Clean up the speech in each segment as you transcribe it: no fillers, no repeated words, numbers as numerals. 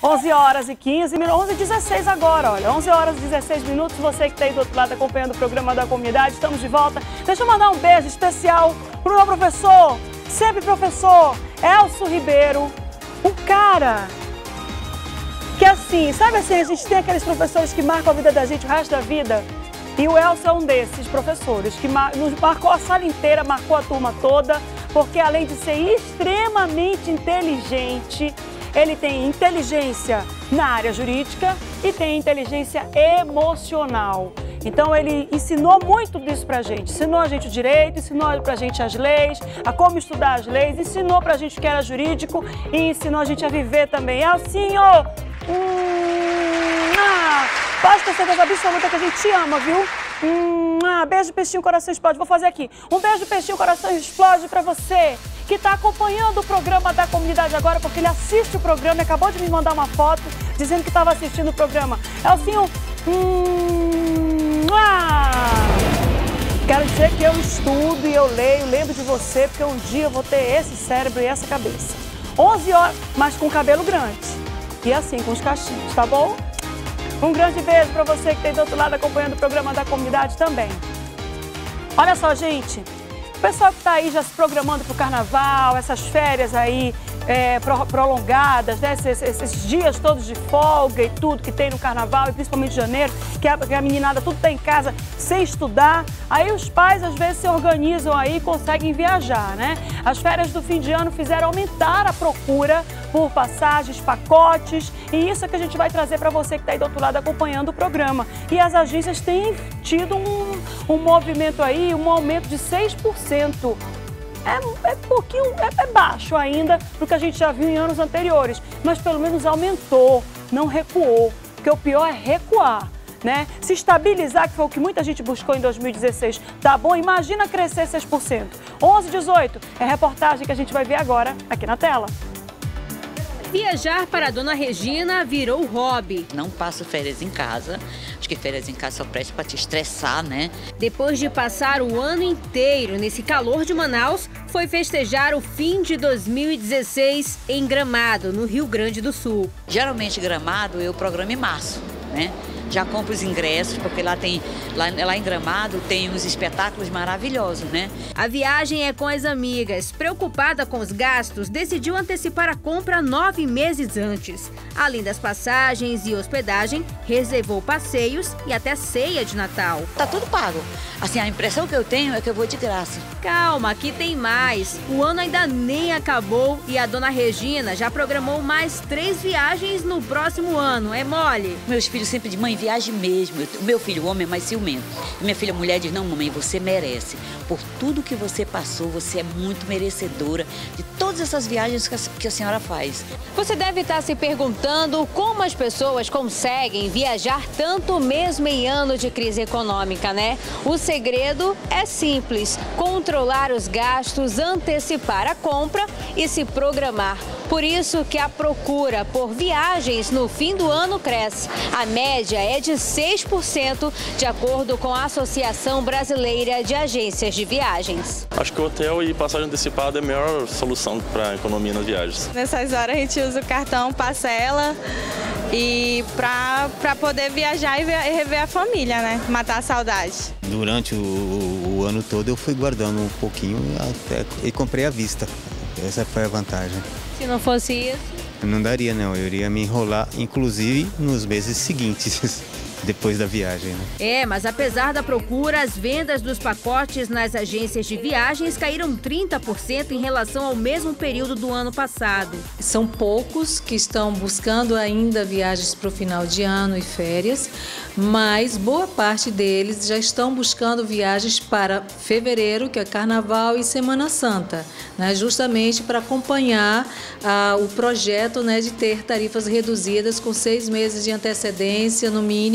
11 horas e 15 minutos, 11 e 16 agora, olha, 11 horas e 16 minutos, você que está aí do outro lado acompanhando o programa da comunidade, estamos de volta. Deixa eu mandar um beijo especial para o meu professor, sempre professor, Elcio Ribeiro, o cara que assim, sabe assim, a gente tem aqueles professores que marcam a vida da gente o resto da vida, e o Elcio é um desses professores que nos marcou a sala inteira, marcou a turma toda, porque além de ser extremamente inteligente, ele tem inteligência na área jurídica e tem inteligência emocional. Então ele ensinou muito disso pra gente, ensinou a gente o direito, ensinou pra gente as leis, a como estudar as leis, ensinou pra gente o que era jurídico e ensinou a gente a viver também. Elcinho, pode ter certeza absoluta que a gente te ama, viu? Beijo, peixinho, coração explode. Vou fazer aqui. Um beijo, peixinho, coração explode pra você que está acompanhando o programa da comunidade agora, porque ele assiste o programa e acabou de me mandar uma foto dizendo que estava assistindo o programa. Elcinho, quero dizer que eu estudo e eu leio, lembro de você, porque um dia eu vou ter esse cérebro e essa cabeça. 11 horas, mas com cabelo grande. E assim, com os cachinhos, tá bom? Um grande beijo para você que está do outro lado acompanhando o programa da comunidade também. Olha só, gente. O pessoal que está aí já se programando para o carnaval, essas férias aí prolongadas, né? Esses dias todos de folga e tudo que tem no carnaval, e principalmente em janeiro, que a meninada tudo está em casa sem estudar. Aí os pais às vezes se organizam aí e conseguem viajar, né? As férias do fim de ano fizeram aumentar a procura por passagens, pacotes, e isso é que a gente vai trazer para você que está aí do outro lado acompanhando o programa. E as agências têm tido um movimento aí, um aumento de 6%. É baixo ainda do que a gente já viu em anos anteriores, mas pelo menos aumentou, não recuou, porque o pior é recuar, né? Se estabilizar, que foi o que muita gente buscou em 2016, tá bom? Imagina crescer 6%. 11, 18, é a reportagem que a gente vai ver agora aqui na tela. Viajar para a Dona Regina virou hobby. Não passo férias em casa. Acho que férias em casa só presta para te estressar, né? Depois de passar o ano inteiro nesse calor de Manaus, foi festejar o fim de 2016 em Gramado, no Rio Grande do Sul. Geralmente Gramado eu programo em março, né? Já compro os ingressos, porque lá em Gramado tem uns espetáculos maravilhosos, né? A viagem é com as amigas. Preocupada com os gastos, decidiu antecipar a compra 9 meses antes. Além das passagens e hospedagem, reservou passeios e até ceia de Natal. Tá tudo pago. Assim, a impressão que eu tenho é que eu vou de graça. Calma, aqui tem mais. O ano ainda nem acabou e a Dona Regina já programou mais 3 viagens no próximo ano. É mole? Meus filhos sempre dizem, mãe, viaje mesmo. O meu filho, o homem, é mais ciumento. Minha filha, mulher, diz, não, mamãe, você merece. Por tudo que você passou, você é muito merecedora de todas essas viagens que a senhora faz. Você deve estar se perguntando como as pessoas conseguem viajar tanto mesmo em ano de crise econômica, né? O segredo é simples: controlar os gastos, antecipar a compra e se programar. Por isso que a procura por viagens no fim do ano cresce. A média é de 6%, de acordo com a Associação Brasileira de Agências de Viagens. Acho que o hotel e passagem antecipada é a melhor solução para a economia nas viagens. Nessas horas a gente usa o cartão parcela e para poder viajar e rever a família, né? Matar a saudade. Durante o ano todo eu fui guardando um pouquinho e comprei à vista. Essa foi a vantagem. Se não fosse isso? Não daria, não. Eu iria me enrolar, inclusive, nos meses seguintes, depois da viagem, né? Mas apesar da procura, as vendas dos pacotes nas agências de viagens caíram 30% em relação ao mesmo período do ano passado. São poucos que estão buscando ainda viagens para o final de ano e férias, mas boa parte deles já estão buscando viagens para fevereiro, que é Carnaval, e Semana Santa, né? Justamente para acompanhar o projeto, né, de ter tarifas reduzidas com 6 meses de antecedência, no mínimo,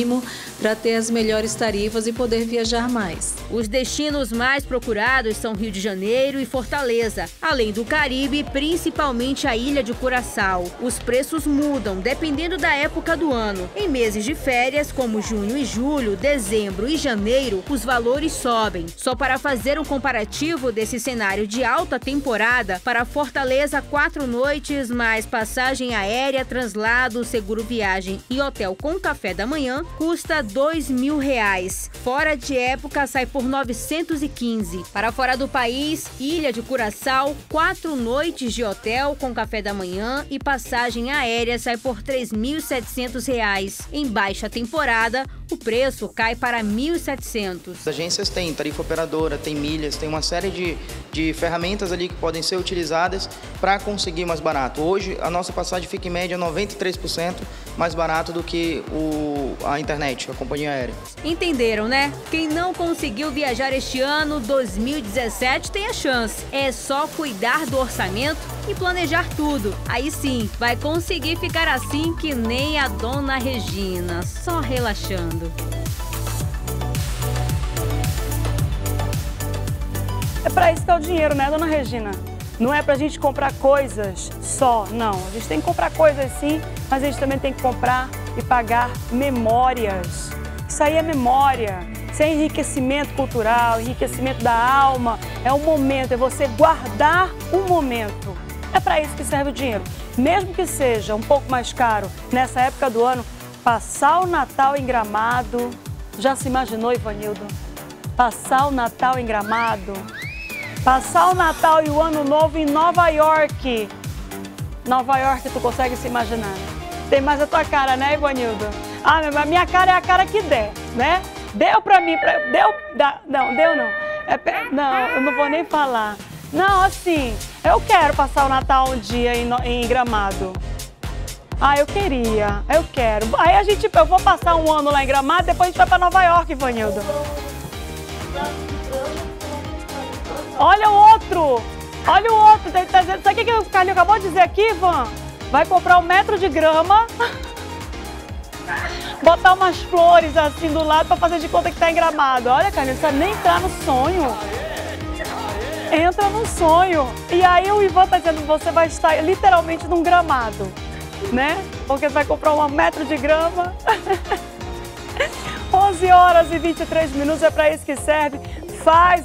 máximo para ter as melhores tarifas e poder viajar mais. Os destinos mais procurados são Rio de Janeiro e Fortaleza, além do Caribe, principalmente a Ilha de Curaçao. Os preços mudam dependendo da época do ano. Em meses de férias, como junho e julho, dezembro e janeiro, os valores sobem. Só para fazer um comparativo desse cenário de alta temporada, para Fortaleza, 4 noites, mais passagem aérea, translado, seguro viagem e hotel com café da manhã, custa R$2.000. Fora de época, sai por 915. Para fora do país, Ilha de Curaçao, 4 noites de hotel com café da manhã e passagem aérea sai por R$3.700. Em baixa temporada, o preço cai para R$1.700. As agências têm tarifa operadora, tem milhas, tem uma série de ferramentas ali que podem ser utilizadas para conseguir mais barato. Hoje, a nossa passagem fica em média 93% mais barato do que a internet, a companhia aérea. Entenderam, né? Quem não conseguiu viajar este ano, 2017, tem a chance. É só cuidar do orçamento e planejar tudo. Aí sim, vai conseguir ficar assim que nem a dona Regina, só relaxando. É pra isso que é o dinheiro, né, dona Regina? Não é pra gente comprar coisas só, não. A gente tem que comprar coisas sim, mas a gente também tem que comprar e pagar memórias. Isso aí é memória, isso é enriquecimento cultural, enriquecimento da alma. É um momento, é você guardar um momento. É para isso que serve o dinheiro. Mesmo que seja um pouco mais caro nessa época do ano, passar o Natal em Gramado. Já se imaginou, Ivanildo? Passar o Natal em Gramado? Passar o Natal e o Ano Novo em Nova York. Nova York, tu consegue se imaginar? Tem mais a tua cara, né, Ivanildo? Ah, mas a minha cara é a cara que der, né? Deu pra mim, não, deu não. Não, eu não vou nem falar. Não, assim, eu quero passar o Natal um dia em Gramado. Ah, eu queria, eu quero. Aí eu vou passar um ano lá em Gramado, depois a gente vai pra Nova York, Ivanildo. Olha o outro! Olha o outro! Sabe o que o Carlinhos acabou de dizer aqui, Ivan? Vai comprar 1 metro de grama, botar umas flores assim do lado pra fazer de conta que tá em Gramado. Olha, Carlinhos, não precisa nem entrar no sonho. Entra no sonho. E aí o Ivan tá dizendo que você vai estar literalmente num gramado, né? Porque você vai comprar 1 metro de grama. 11h23, é pra isso que serve. Faz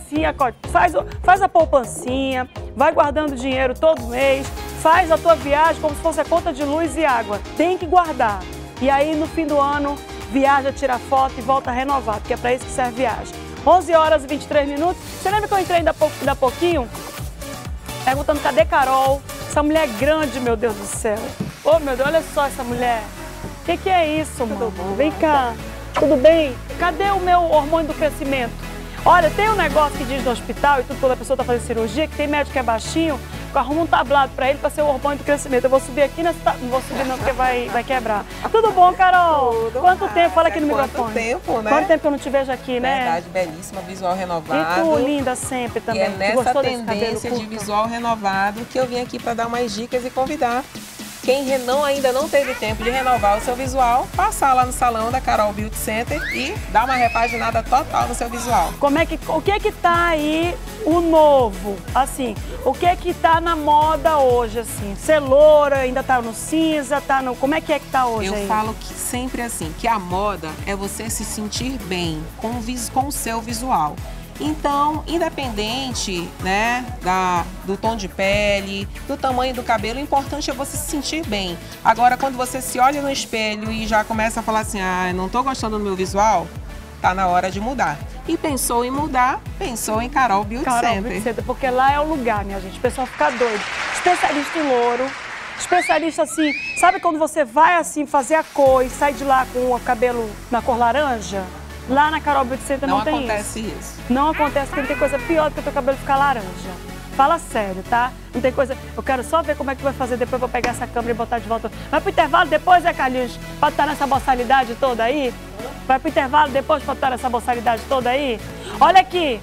a poupancinha, vai guardando dinheiro todo mês, faz a tua viagem como se fosse a conta de luz e água. Tem que guardar. E aí, no fim do ano, viaja, tira foto e volta a renovar, porque é para isso que serve viagem. 11h23. Você lembra que eu entrei ainda há pouquinho? Perguntando, cadê Carol? Essa mulher é grande, meu Deus do céu. Ô, meu Deus, olha só essa mulher. O que é isso, mano? Vem cá. Tudo bem? Cadê o meu hormônio do crescimento? Olha, tem um negócio que diz no hospital e tudo, quando a pessoa está fazendo cirurgia, que tem médico que é baixinho, arruma um tablado para ele para ser o hormônio do crescimento. Eu vou subir aqui, não vou subir não, porque vai quebrar. Tudo bom, Carol? Tudo. Quanto tempo? Fala aqui no microfone. Quanto tempo, né? Quanto tempo que eu não te vejo aqui, né? Verdade, belíssima, visual renovado. E tu, linda sempre também. E é nessa tendência de visual renovado que eu vim aqui para dar umas dicas e convidar quem ainda não teve tempo de renovar o seu visual, passar lá no salão da Carol Beauty Center e dar uma repaginada total no seu visual. O que é que tá aí o novo? Assim, o que é que tá na moda hoje, assim? Ser loura, ainda tá no cinza, tá no... Como é que tá hoje aí? Eu falo que sempre assim, que a moda é você se sentir bem com o seu visual. Então, independente, né, do tom de pele, do tamanho do cabelo, o importante é você se sentir bem. Agora, quando você se olha no espelho e já começa a falar assim, não tô gostando do meu visual, tá na hora de mudar. E pensou em mudar, pensou em Carol Beauty Center. Porque lá é o lugar, minha gente, o pessoal fica doido. Especialista em louro, especialista assim, sabe quando você vai assim fazer a cor e sai de lá com o cabelo na cor laranja? Lá na Carol Beauty Center não tem isso. Não acontece isso. Não acontece, porque não tem coisa pior do que o teu cabelo ficar laranja. Fala sério, tá? Não tem coisa... Eu quero só ver como é que vai fazer depois, vou pegar essa câmera e botar de volta. Vai pro intervalo depois, Carlinhos? Pode estar nessa boçalidade toda aí? Vai pro intervalo depois, pode estar nessa boçalidade toda aí? Olha aqui.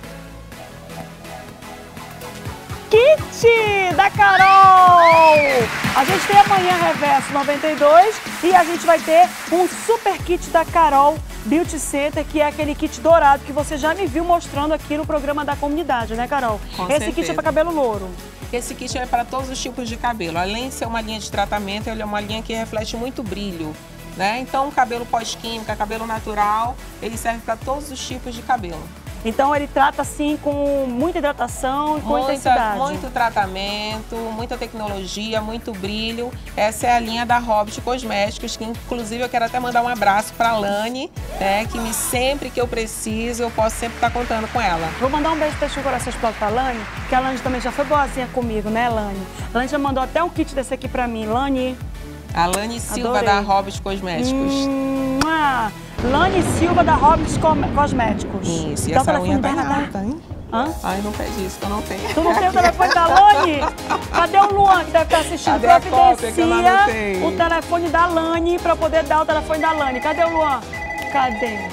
Kit da Carol! A gente tem amanhã Reverso 92 e a gente vai ter um super kit da Carol Beauty Center, que é aquele kit dourado que você já me viu mostrando aqui no programa da comunidade, né, Carol? Com Esse certeza. kit é para cabelo louro. Esse kit é para todos os tipos de cabelo. Além de ser uma linha de tratamento, ele é uma linha que reflete muito brilho, né? Então, cabelo pós-química, cabelo natural, ele serve para todos os tipos de cabelo. Então ele trata assim com muita hidratação e com intensidade. Muito tratamento, muita tecnologia, muito brilho. Essa é a linha da Hobbit Cosméticos, que inclusive eu quero até mandar um abraço para a Lani, né, que sempre que eu preciso, eu posso sempre estar contando com ela. Vou mandar um beijo de coração para a Lani, que a Lani também já foi boazinha comigo, né, Lani? A Lani já mandou até um kit desse aqui para mim. Lani. A Lani Silva, adorei. da Hobbit Cosméticos. Lani Silva, da Hobbit Cosméticos. Isso, e dá essa unha tá dela, alta, hein? Hã? Ai, não pede isso, que eu não tenho. Tu não tem o telefone da Lani? Cadê o Luan, que deve estar assistindo? Cadê a cópia que eu não anotei? O telefone da Lani, para poder dar o telefone da Lani. Cadê o Luan? Cadê?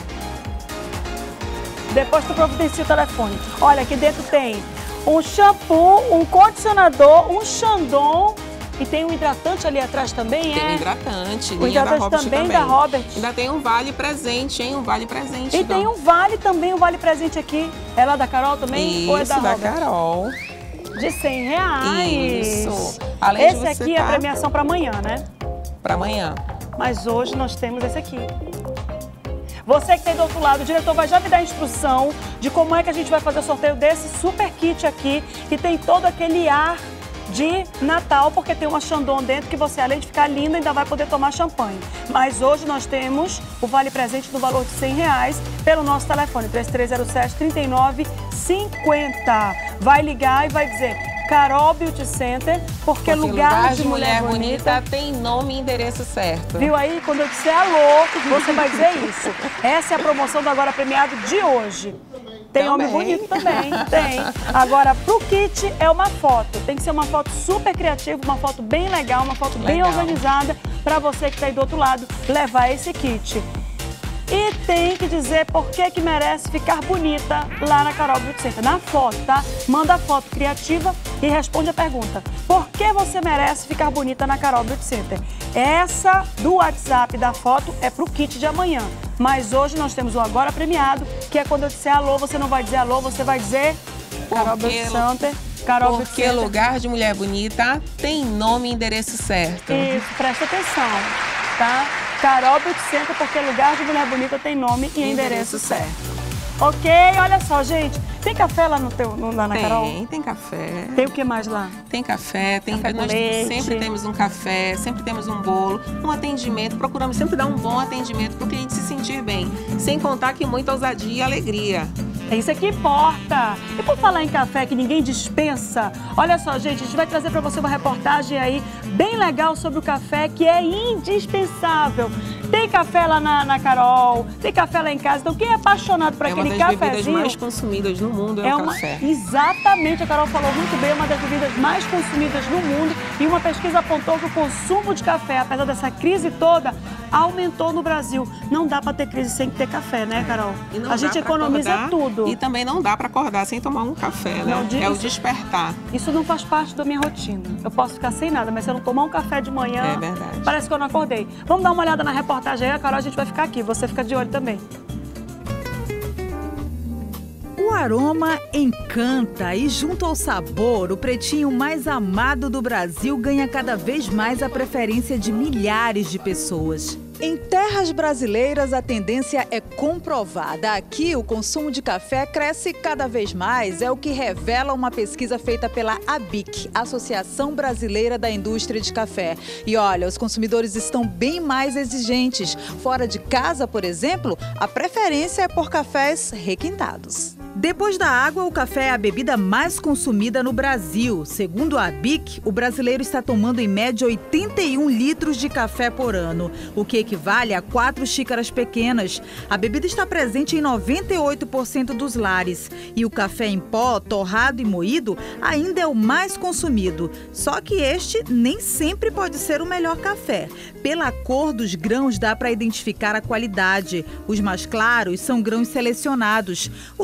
Depois tu providencia o telefone. Olha, aqui dentro tem um shampoo, um condicionador, um Chandon. E tem um hidratante ali atrás também, Tem um hidratante, o hidratante também da Robert. Ainda tem um vale presente, hein? Um vale presente. E tem um vale também, um vale presente aqui. É lá da Carol também? Isso, ou é da da Robert? Carol. De R$100. Isso. Além esse de você aqui é a premiação para amanhã, né? Para amanhã. Mas hoje nós temos esse aqui. Você que tem do outro lado, o diretor vai já me dar a instrução de como é que a gente vai fazer o sorteio desse super kit aqui, que tem todo aquele ar de Natal, porque tem uma Chandon dentro que você, além de ficar linda, ainda vai poder tomar champanhe. Mas hoje nós temos o vale presente no valor de R$100 pelo nosso telefone, 3307-3950. Vai ligar e vai dizer: Carol Beauty Center, porque lugar de mulher bonita tem nome e endereço certo. Viu aí? Quando eu disser alô, você vai dizer isso. Essa é a promoção do Agora Premiado de hoje. Tem também. Homem bonito também, tem. Agora, pro kit é uma foto. Tem que ser uma foto super criativa, uma foto bem legal, uma foto bem organizada, para você que está aí do outro lado levar esse kit. E tem que dizer por que merece ficar bonita lá na Carol Beauty Center. Na foto, tá? Manda a foto criativa e responde a pergunta: por que você merece ficar bonita na Carol Beauty Center? Essa do WhatsApp da foto é pro kit de amanhã. Mas hoje nós temos o Agora Premiado, que é quando eu disser alô, você não vai dizer alô, você vai dizer Carol Beauty Center. Carol Beauty Porque Center. lugar de mulher bonita tem nome e endereço certo. Isso, presta atenção, tá? Carol Beauty Center, porque lugar de mulher bonita tem nome e endereço certo. Ok, olha só, gente. Tem café lá lá na Carol? Tem café. Tem o que mais lá? Tem café, Café com nós leite. sempre temos um café, sempre temos um bolo, um atendimento. Procuramos sempre dar um bom atendimento para o cliente se sentir bem. Sem contar que muita ousadia e alegria. É isso que importa. E por falar em café que ninguém dispensa, olha só, gente, a gente vai trazer para você uma reportagem aí bem legal sobre o café, que é indispensável. Tem café lá na Carol, tem café lá em casa. Então, quem é apaixonado por aquele cafezinho... É uma das bebidas mais consumidas no mundo, é o café. Exatamente, a Carol falou muito bem, é uma das bebidas mais consumidas no mundo. E uma pesquisa apontou que o consumo de café, apesar dessa crise toda, aumentou no Brasil. Não dá para ter crise sem ter café, né, Carol? A gente economiza tudo. E também não dá para acordar sem tomar um café, né? É o despertar. Isso não faz parte da minha rotina. Eu posso ficar sem nada, mas se eu não tomar um café de manhã, é verdade, parece que eu não acordei. Vamos dar uma olhada na reportagem aí, Carol, a gente vai ficar aqui. Você fica de olho também. O aroma encanta e, junto ao sabor, o pretinho mais amado do Brasil ganha cada vez mais a preferência de milhares de pessoas. Em terras brasileiras, a tendência é comprovada. Aqui, o consumo de café cresce cada vez mais, é o que revela uma pesquisa feita pela ABIC, Associação Brasileira da Indústria de Café. E olha, os consumidores estão bem mais exigentes. Fora de casa, por exemplo, a preferência é por cafés requintados. Depois da água, o café é a bebida mais consumida no Brasil. Segundo a ABIC, o brasileiro está tomando em média 81 litros de café por ano, o que equivale a 4 xícaras pequenas. A bebida está presente em 98% dos lares. E o café em pó, torrado e moído ainda é o mais consumido. Só que este nem sempre pode ser o melhor café. Pela cor dos grãos dá para identificar a qualidade. Os mais claros são grãos selecionados. Os mais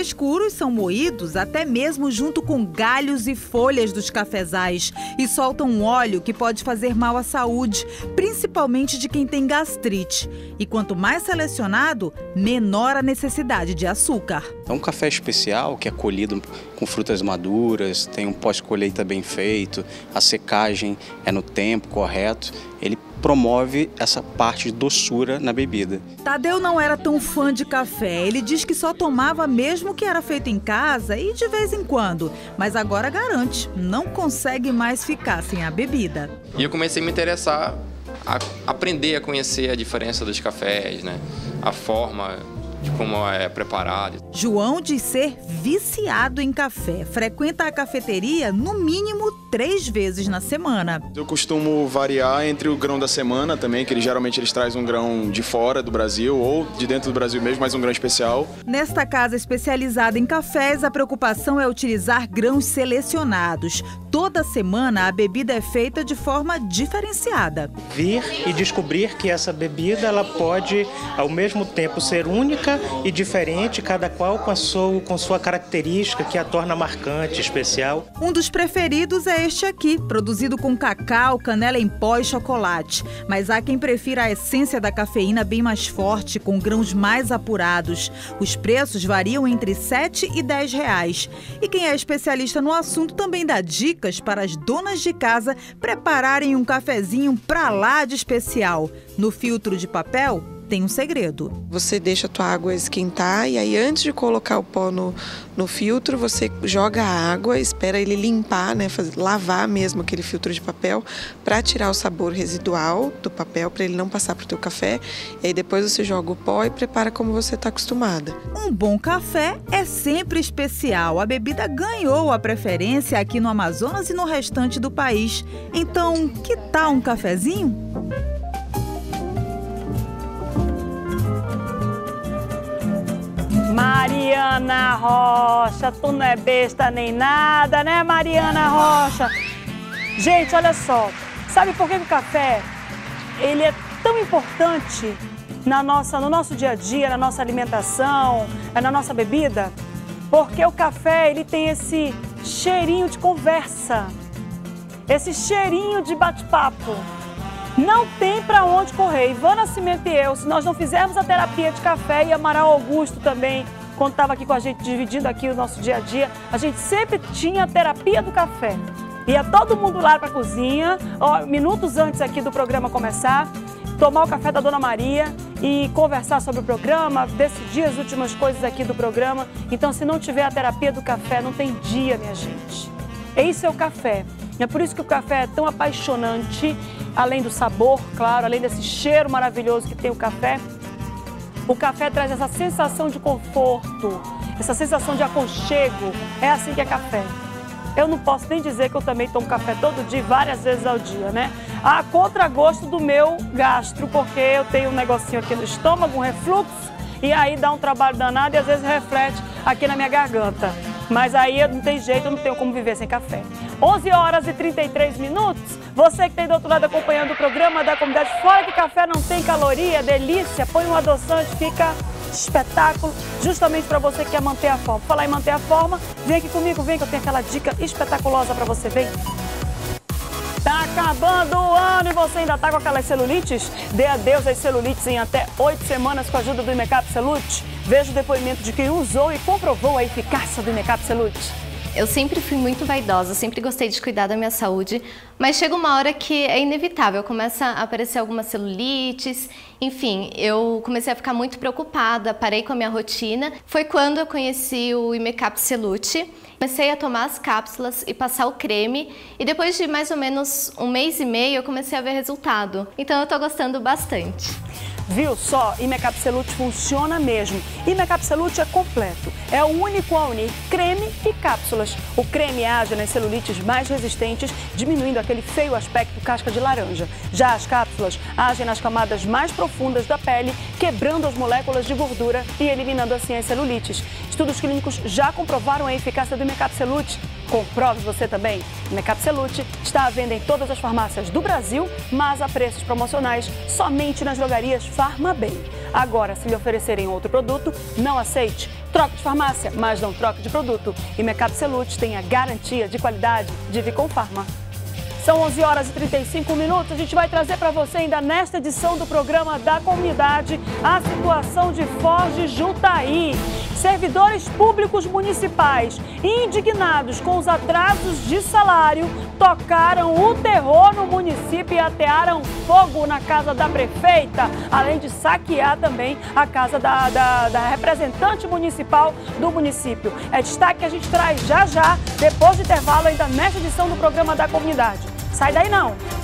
escuros são moídos até mesmo junto com galhos e folhas dos cafezais e soltam um óleo que pode fazer mal à saúde, principalmente de quem tem gastrite. E quanto mais selecionado, menor a necessidade de açúcar. É um café especial que é colhido com frutas maduras, tem um pós-colheita bem feito, a secagem é no tempo correto. Ele promove essa parte de doçura na bebida. Tadeu não era tão fã de café. Ele diz que só tomava mesmo que era feito em casa e de vez em quando. Mas agora garante, não consegue mais ficar sem a bebida. E eu comecei a me interessar, a aprender a conhecer a diferença dos cafés, né? A forma de como é preparado. João diz ser viciado em café. Frequenta a cafeteria no mínimo 3 vezes na semana. Eu costumo variar entre o grão da semana também, que geralmente eles trazem um grão de fora do Brasil ou de dentro do Brasil mesmo, mas um grão especial. Nesta casa especializada em cafés, a preocupação é utilizar grãos selecionados. Toda semana a bebida é feita de forma diferenciada. Vir e descobrir que essa bebida ela pode ao mesmo tempo ser única e diferente, cada qual com sua característica que a torna marcante, especial. Um dos preferidos é este aqui, produzido com cacau, canela em pó e chocolate. Mas há quem prefira a essência da cafeína bem mais forte, com grãos mais apurados. Os preços variam entre R$ 7 e R$ 10 reais. E quem é especialista no assunto também dá dicas para as donas de casa prepararem um cafezinho pra lá de especial. No filtro de papel tem um segredo. Você deixa a tua água esquentar e aí antes de colocar o pó no filtro, você joga a água, espera ele limpar, né, lavar mesmo aquele filtro de papel para tirar o sabor residual do papel, para ele não passar para o teu café. E aí depois você joga o pó e prepara como você está acostumada. Um bom café é sempre especial. A bebida ganhou a preferência aqui no Amazonas e no restante do país. Então, que tal um cafezinho? Mariana Rocha, tu não é besta nem nada, né, Mariana Rocha? Gente, olha só, sabe por que o café ele é tão importante no nosso dia a dia, na nossa alimentação, na nossa bebida? Porque o café ele tem esse cheirinho de conversa, esse cheirinho de bate-papo. Não tem para onde correr. Ivan Nascimento e eu, se nós não fizermos a terapia de café, e Amaral Augusto também, quando estava aqui com a gente, dividindo aqui o nosso dia a dia, a gente sempre tinha a terapia do café. Ia todo mundo lá para a cozinha, minutos antes aqui do programa começar, tomar o café da Dona Maria e conversar sobre o programa, decidir as últimas coisas aqui do programa. Então, se não tiver a terapia do café, não tem dia, minha gente. Esse é o café. É por isso que o café é tão apaixonante, além do sabor, claro, além desse cheiro maravilhoso que tem o café traz essa sensação de conforto, essa sensação de aconchego. É assim que é café. Eu não posso nem dizer que eu também tomo café todo dia, várias vezes ao dia, né? A contragosto do meu gastro, porque eu tenho um negocinho aqui no estômago, um refluxo, e aí dá um trabalho danado e às vezes reflete aqui na minha garganta. Mas aí não tem jeito, eu não tenho como viver sem café. 11h33. Você que tem do outro lado acompanhando o programa da comunidade, fora que café não tem caloria, delícia, põe um adoçante, fica espetáculo, justamente para você que quer manter a forma. Falar em manter a forma, vem aqui comigo, vem que eu tenho aquela dica espetaculosa para você, vem. Tá acabando o ano e você ainda tá com aquelas celulites? Dê adeus às celulites em até 8 semanas com a ajuda do Imecap Celute. Veja o depoimento de quem usou e comprovou a eficácia do Imecap Celute. Eu sempre fui muito vaidosa, sempre gostei de cuidar da minha saúde, mas chega uma hora que é inevitável, começa a aparecer algumas celulites, enfim, eu comecei a ficar muito preocupada, parei com a minha rotina. Foi quando eu conheci o Imecap Celute, comecei a tomar as cápsulas e passar o creme, e depois de mais ou menos 1 mês e meio eu comecei a ver resultado, então eu tô gostando bastante. Viu só? Imecap Celute funciona mesmo. Imecap Celute é completo. É o único a unir creme e cápsulas. O creme age nas celulites mais resistentes, diminuindo aquele feio aspecto casca de laranja. Já as cápsulas agem nas camadas mais profundas da pele, quebrando as moléculas de gordura e eliminando assim as celulites. Estudos clínicos já comprovaram a eficácia do Imecap Celute. Comprove você também. Imecap Celute está à venda em todas as farmácias do Brasil, mas a preços promocionais somente nas drogarias Farmabem. Agora, se lhe oferecerem outro produto, não aceite. Troque Troca de farmácia, mas não troca de produto. E Mecap Celute tem a garantia de qualidade de Vicom Pharma. São 11 horas e 35 minutos. A gente vai trazer para você ainda nesta edição do programa da comunidade a situação de Foz de Jutaí. Servidores públicos municipais indignados com os atrasos de salário tocaram o terror no município e atearam fogo na casa da prefeita, além de saquear também a casa da representante municipal do município. É destaque que a gente traz já, depois do intervalo, ainda nesta edição do programa da comunidade. Sai daí não!